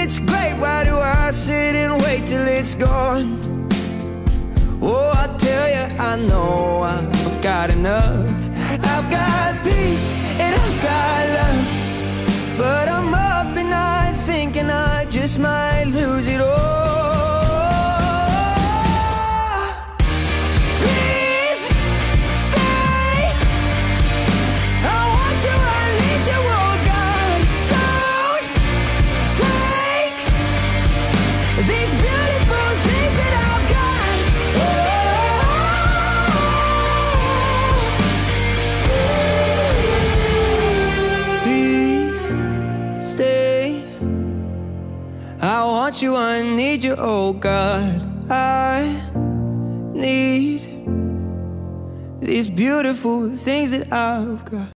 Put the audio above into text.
it's great, why do I sit and wait till it's gone? Oh, I tell you, I know I've got enough. I've got peace and I've got love, but I'm up at night thinking I just might lose it all. Please stay, I want you, I need you, oh God. Don't take these beautiful things that I've got. Please stay, I want you, I need you, oh God. I need these beautiful things that I've got.